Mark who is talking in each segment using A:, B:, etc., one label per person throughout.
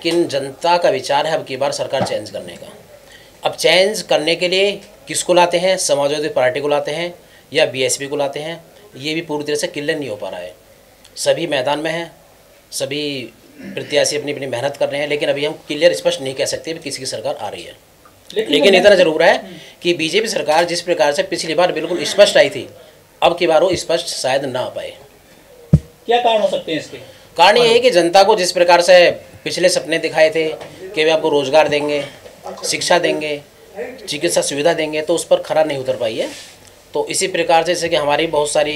A: लेकिन जनता का विचार है अब की बार सरकार चेंज करने का। अब चेंज करने के लिए किसको लाते हैं, समाजवादी पार्टी को लाते हैं या बीएसपी को लाते हैं, ये भी पूरी तरह से क्लियर नहीं हो पा रहा है। सभी मैदान में हैं, सभी प्रत्याशी अपनी अपनी मेहनत कर रहे हैं, लेकिन अभी हम क्लियर स्पष्ट नहीं कह सकते कि किसी की सरकार आ रही है। लेकिन इतना जरूर है कि बीजेपी सरकार जिस प्रकार से पिछली बार बिल्कुल स्पष्ट आई थी, अब की बार वो स्पष्ट शायद ना आ पाए।
B: क्या कारण हो सकते हैं इसके?
A: कारण ये है कि जनता को जिस प्रकार से पिछले सपने दिखाए थे कि वे आपको रोजगार देंगे, शिक्षा देंगे, चिकित्सा सुविधा देंगे, तो उस पर खरा नहीं उतर पाई है। तो इसी प्रकार से जैसे कि हमारी बहुत सारी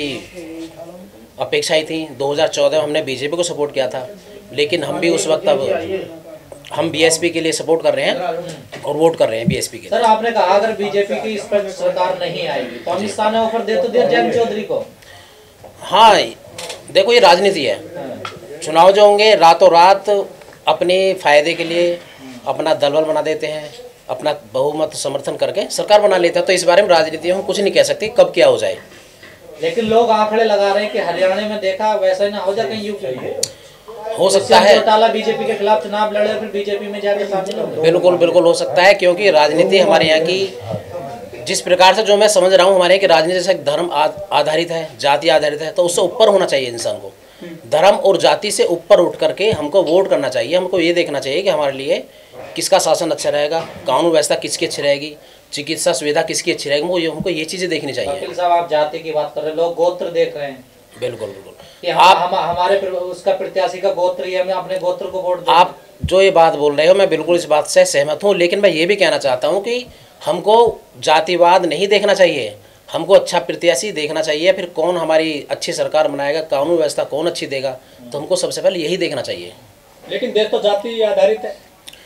A: अपेक्षाएं थी। 2014 में हमने बीजेपी को सपोर्ट किया था, लेकिन हम भी उस वक्त अब हम बीएसपी के लिए सपोर्ट कर रहे हैं और वोट कर रहे हैं बीएसपी के लिए।
B: सर, आपने कहा अगर बीजेपी की इस पर सरकार नहीं आएगी तो अमित शाह ने ऑफर दे तो दिया जयंत चौधरी को।
A: हाँ, देखो ये राजनीति है। चुनाव जो होंगे रातों रात अपने फायदे के लिए अपना दलबल बना देते हैं, अपना बहुमत समर्थन करके सरकार बना लेते हैं। तो इस बारे में राजनीति हम कुछ नहीं कह सकते कब क्या हो जाए।
B: लेकिन लोग आंकड़े लगा रहे हैं कि हरियाणा में देखा वैसा ना हो जाए, कहीं यूपी
A: हो सकता है
B: चौटाला बीजेपी के खिलाफ चुनाव लड़े फिर बीजेपी में जाकर शामिल हो।
A: बिल्कुल बिल्कुल हो सकता है, क्योंकि राजनीति हमारे यहाँ की जिस प्रकार से जो मैं समझ रहा हूँ, हमारे यहाँ की राजनीति जैसे धर्म आधारित है, जाति आधारित है, तो उससे ऊपर होना चाहिए इंसान को। धर्म और जाति से ऊपर उठ करके हमको वोट करना चाहिए। हमको ये देखना चाहिए कि हमारे लिए किसका शासन अच्छा रहेगा, कानून व्यवस्था किसकी अच्छी रहेगी, चिकित्सा सुविधा किसकी अच्छी रहेगी। हमको ये चीज़ें देखनी चाहिए।
B: वकील साहब, आप जाति की बात कर रहे हैं, लोग गोत्र देख रहे हैं।
A: बिल्कुल बिल्कुल
B: कि हमारे उसका प्रत्याशी का गोत्र ही, हमें अपने गोत्र को वोट दें।
A: आप जो ये बात बोल रहे हो मैं बिल्कुल इस बात से सहमत हूँ, लेकिन मैं ये भी कहना चाहता हूँ कि हमको जातिवाद नहीं देखना चाहिए। हमको अच्छा प्रत्याशी देखना चाहिए, फिर कौन हमारी अच्छी सरकार बनाएगा, कानून व्यवस्था कौन अच्छी देगा, तो हमको सबसे पहले यही देखना चाहिए।
B: लेकिन देश तो जाति आधारित है।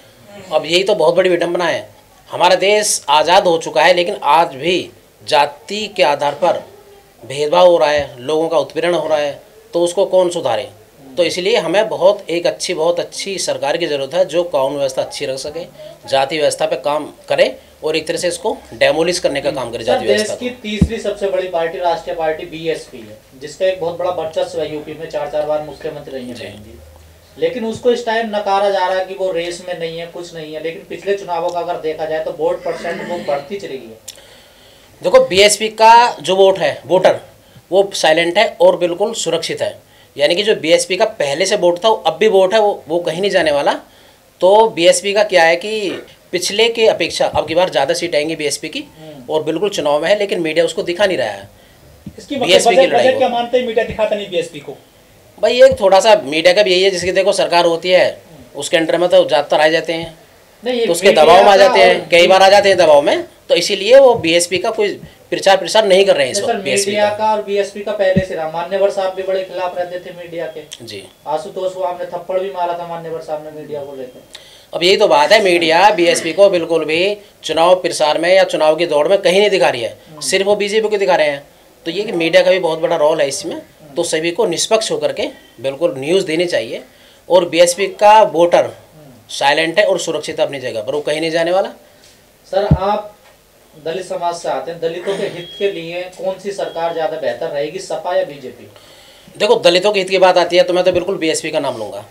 A: अब यही तो बहुत बड़ी विडंबना है। हमारा देश आज़ाद हो चुका है, लेकिन आज भी जाति के आधार पर भेदभाव हो रहा है, लोगों का उत्पीड़न हो रहा है, तो उसको कौन सुधारे। तो इसलिए हमें बहुत अच्छी सरकार की ज़रूरत है जो कानून व्यवस्था अच्छी रख सके, जाति व्यवस्था पे काम करे और एक तरह से इसको डेमोलिश करने का काम करे जाति व्यवस्था।
B: देश की तीसरी सबसे बड़ी पार्टी राष्ट्रीय पार्टी बीएसपी है, जिसका एक बहुत बड़ा वर्चस्व है। यूपी में 4 बार मुख्यमंत्री रही है, लेकिन उसको इस टाइम नकारा जा रहा है कि वो रेस में नहीं है, कुछ नहीं है। लेकिन पिछले चुनावों का अगर देखा जाए तो वोट परसेंट वो बढ़ती चली गई है।
A: देखो, बीएसपी का जो वोटर वो साइलेंट है और बिल्कुल सुरक्षित है। यानी कि जो बीएसपी का पहले से वोट था, वो अब भी वोट है, वो कहीं नहीं जाने वाला। तो बीएसपी का क्या है कि पिछले के अपेक्षा अब की बार ज़्यादा सीट आएंगी बीएसपी की, और बिल्कुल चुनाव में है, लेकिन मीडिया उसको दिखा नहीं रहा है।
B: इसकी बीएसपी की लड़ाई क्या मानते हैं, मीडिया दिखाता नहीं बीएसपी को?
A: भाई ये थोड़ा सा मीडिया का भी यही है, जिसकी देखो सरकार होती है उसके अंडर में तो ज़्यादातर आ जाते हैं, तो उसके दबाव में आ जाते हैं, कई बार आ जाते हैं दबाव में। तो इसीलिए वो बीएसपी का कोई प्रचार नहीं कर रहे हैं इस वक्त।
B: मीडिया का और बीएसपी का पहले से रहा। मान्यवर साहब भी बड़े खिलाफ रहते थे मीडिया के।
A: जी,
B: आशुतोष को हमने थप्पड़ भी मारा था मान्यवर साहब ने मीडिया को लेकर।
A: अब यही तो बात है, मीडिया बीएसपी को बिल्कुल भी चुनाव प्रसार में या चुनाव की दौड़ में कहीं नहीं दिखा रही है, सिर्फ वो बीजेपी को दिखा रहे हैं। तो ये कि मीडिया का भी बहुत बड़ा रोल है इसमें। तो सभी को निष्पक्ष होकर के बिल्कुल न्यूज़ देनी चाहिए। और बीएसपी का वोटर साइलेंट है और सुरक्षित अपनी जगह पर, वो कहीं नहीं जाने वाला।
B: सर, आप दलित समाज से आते हैं, दलितों के हित के लिए कौन सी सरकार ज्यादा बेहतर रहेगी, सपा या बीजेपी?
A: देखो, दलितों के हित की बात आती है तो मैं तो बिल्कुल बीएसपी का नाम लूंगा।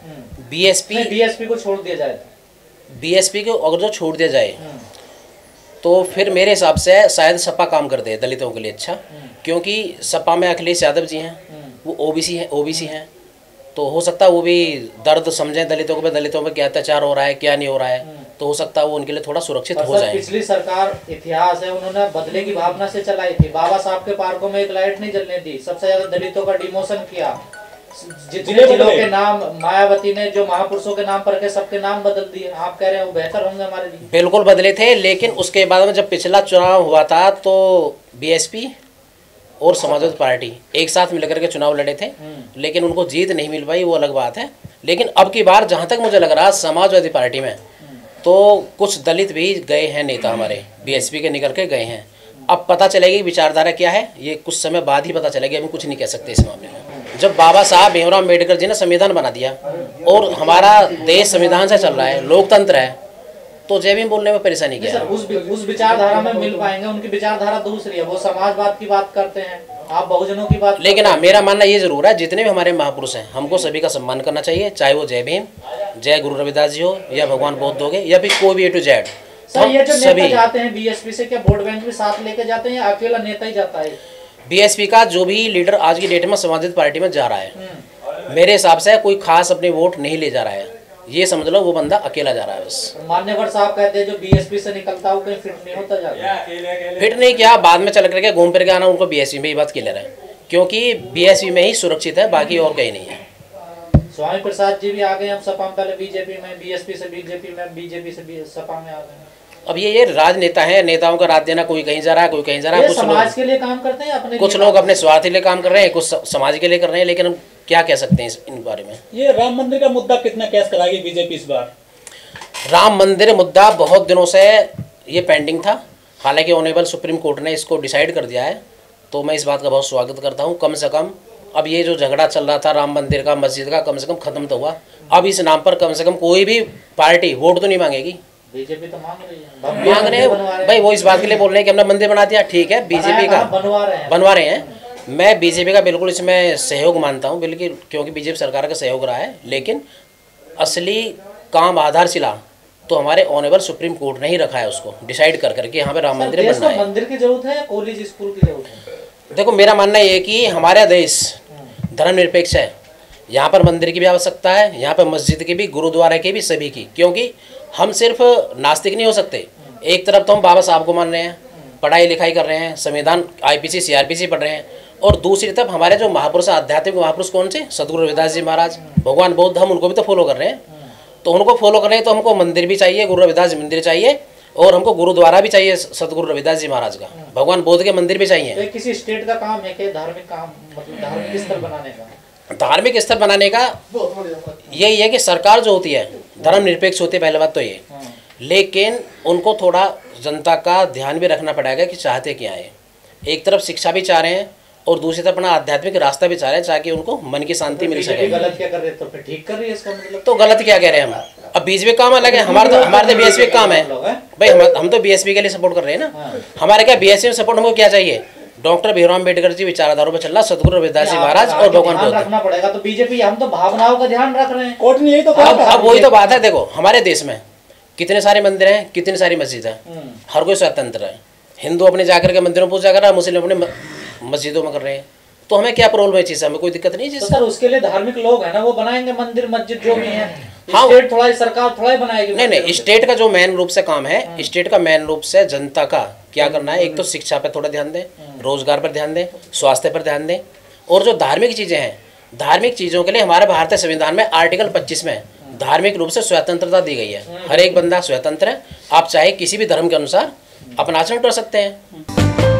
B: बीएसपी को छोड़ दिया जाए,
A: बीएसपी को अगर जो छोड़ दिया जाए तो फिर मेरे हिसाब से शायद सपा काम कर दे दलितों के लिए अच्छा, क्योंकि सपा में अखिलेश यादव जी हैं, वो ओबीसी हैं, तो हो सकता है वो भी दर्द समझें दलितों पे क्या अत्याचार हो रहा है, क्या नहीं हो रहा है, तो हो सकता है वो उनके लिए थोड़ा सुरक्षित हो जाए।
B: पिछली सरकार इतिहास है, उन्होंने बदले की भावना से चलाई थी। बाबा साहब के पार्कों में एक लाइट नहीं जलने दी, सबसे ज्यादा दलितों का डिमोशन किया। जितने जिलों के नाम मायावती ने जो महापुरुषों के नाम पर के सबके नाम बदल दिए। आप कह रहे हैं वो बेहतर होंगे हमारे लिए? बिल्कुल
A: बदले थे, लेकिन उसके बाद में जब पिछला चुनाव हुआ था तो बीएसपी और समाजवादी पार्टी एक साथ मिलकर के चुनाव लड़े थे, लेकिन उनको जीत नहीं मिल पाई, वो अलग बात है। लेकिन अब की बार जहाँ तक मुझे लग रहा है समाजवादी पार्टी में तो कुछ दलित भी गए हैं, नेता हमारे बीएसपी के निकल के गए हैं। अब पता चलेगी विचारधारा क्या है, ये कुछ समय बाद ही पता चलेगी, अभी कुछ नहीं कह सकते इस मामले में। जब बाबा साहब भीमराव अम्बेडकर जी ने संविधान बना दिया और हमारा देश संविधान से चल रहा है, लोकतंत्र है, तो जय भीम बोलने में परेशानी क्या है?
B: उस विचारधारा में मिल पाएंगे? उनकी विचारधारा दूसरी है, वो समाजवाद की बात करते हैं। आप बहुजनों की बात,
A: लेकिन हाँ, मेरा मानना ये जरूर है, जितने भी हमारे महापुरुष हैं हमको सभी का सम्मान करना चाहिए, चाहे वो जय भीम, जय गुरु रविदास जी हो, या भगवान बौद्ध हो गए, या फिर कोई भी A to Z।
B: सर ये जो नेता जाते हैं बीएसपी से, क्या वोट बैंक भी साथ लेके जाते हैं या अकेला नेता ही जाता है?
A: बीएसपी का जो भी लीडर आज की डेट में समाजवादी पार्टी में जा रहा है, मेरे हिसाब से कोई खास अपने वोट नहीं ले जा रहा है, ये समझ लो वो बंदा अकेला जा रहा है बस।
B: मान्यवर साहब कहते हैं जो बीएसपी से निकलता है वो कहीं फिट नहीं होता जाता।
A: फिट नहीं क्या, बाद में चल करके घूम फिर के आना, उनको बीएसपी में ही बात क्लियर है, क्योंकि बीएसपी में ही सुरक्षित है, बाकी और कहीं नहीं है।
B: स्वामी प्रसाद जी भी आ गए, हम सपा में पहले बीजेपी में, बीएसपी से बीजेपी में, बीजेपी से सपा में आ गए।
A: अब ये राजनेता है, नेताओं का रात देना, कोई कहीं जा रहा है, कोई कहीं जा रहा है। कुछ
B: समाज के लिए काम करते हैं, अपने
A: कुछ लोग अपने स्वार्थ के लिए काम कर रहे हैं, कुछ समाज के लिए कर रहे हैं, लेकिन हम क्या कह सकते हैं इन बारे में।
C: ये राम मंदिर का मुद्दा कितना कैश कराएगी बीजेपी इस बार?
A: राम मंदिर मुद्दा बहुत दिनों से ये पेंडिंग था, हालांकि ऑनरेबल सुप्रीम कोर्ट ने इसको डिसाइड कर दिया है, तो मैं इस बात का बहुत स्वागत करता हूँ। कम से कम अब ये जो झगड़ा चल रहा था राम मंदिर का, मस्जिद का, कम से कम खत्म तो हुआ। अब इस नाम पर कम से कम कोई भी पार्टी वोट तो नहीं मांगेगी।
B: बीजेपी तो मांग
A: रही है भाई, वो इस बात के लिए बोल रहे हैं कि हमने मंदिर बना दिया, ठीक है, बीजेपी का बनवा रहे हैं। मैं बीजेपी का बिल्कुल इसमें सहयोग मानता हूँ, बिल्कुल, क्योंकि बीजेपी सरकार का सहयोग रहा है, लेकिन असली काम आधारशिला तो हमारे ऑनरेबल सुप्रीम कोर्ट ने ही रखा है, उसको डिसाइड कर करके यहाँ पे राम मंदिर बनना है।
B: मंदिर की जरूरत है या कॉलेज स्कूल की जरूरत है?
A: देखो, मेरा मानना ये है कि हमारा देश धर्मनिरपेक्ष है, यहाँ पर मंदिर की भी आवश्यकता है, यहाँ पर मस्जिद की भी, गुरुद्वारा की भी, सभी की, क्योंकि हम सिर्फ नास्तिक नहीं हो सकते। एक तरफ तो हम बाबा साहब को मान रहे हैं, पढ़ाई लिखाई कर रहे हैं, संविधान IPC CRPC पढ़ रहे हैं, और दूसरी तरफ हमारे जो महापुरुष, आध्यात्मिक महापुरुष कौन से, सदगुरु रविदास जी महाराज, भगवान बौद्ध, हम उनको भी तो फॉलो कर रहे हैं। तो उनको फॉलो कर रहे हैं तो हमको मंदिर भी चाहिए, गुरु रविदास मंदिर चाहिए, और हमको गुरुद्वारा भी चाहिए सदगुरु रविदास जी महाराज का, भगवान बौद्ध के मंदिर भी चाहिए।
B: तो किसी स्टेट का काम है कि धार्मिक काम, मतलब धार्मिक स्थल बनाने का?
A: धार्मिक स्थल बनाने का यही है कि सरकार जो होती है धर्मनिरपेक्ष होती है, पहले बात तो ये, लेकिन उनको थोड़ा जनता का ध्यान भी रखना पड़ेगा कि चाहते क्या है। एक तरफ शिक्षा भी चाह रहे हैं और दूसरी तरफ अपना आध्यात्मिक रास्ता भी चाह रहे हैं, ताकि उनको मन की शांति मिल सके।
B: गलत क्या कर रहे हैं तो फिर ठीक कर रही है इसका मतलब?
A: तो गलत क्या कह रहे हैं हम? अब बीजेपी काम अलग है, हमारे तो बीएसपी काम है भाई, हम तो बीएसपी के लिए सपोर्ट कर रहे हैं ना। हमारे क्या बीएसपी में सपोर्ट, हमको क्या चाहिए? डॉक्टर भीमराव अम्बेडकर जी विचारधाराओं पर चलना, सदगुरु रविदास जी महाराज और भगवान बौद्ध
B: रखना पड़ेगा। तो बीजेपी, हम तो भावनाओं का ध्यान रख रहे हैं,
C: कोर्ट ने यही तो
A: कहा। अब वही तो बात है, देखो हमारे देश में कितने सारे मंदिर हैं, कितनी सारी मस्जिद है, हर कोई स्वतंत्र है। हिंदू अपने जाकर के मंदिरों में पूजा कर रहा है, मुस्लिम अपने मस्जिदों में कर रहे हैं, तो हमें क्या प्रॉब्लम है चीज, हमें कोई दिक्कत नहीं है।
B: तो सर उसके लिए धार्मिक लोग हैं ना, वो बनाएंगे मंदिर मस्जिद जो भी है। हाँ, स्टेट थोड़ा, सरकार थोड़ा ही बनाएगी।
A: नहीं, स्टेट का जो मेन रूप से काम है, स्टेट का मेन रूप से जनता का क्या करना है, एक तो शिक्षा पर थोड़ा ध्यान दें, रोजगार पर ध्यान दें, स्वास्थ्य पर ध्यान दें, और जो धार्मिक चीजें हैं, धार्मिक चीजों के लिए हमारे भारतीय संविधान में आर्टिकल 25 में धार्मिक रूप से स्वतंत्रता दी गई है। हर एक बंदा स्वतंत्र है, आप चाहे किसी भी धर्म के अनुसार अपना आचरण कर सकते हैं।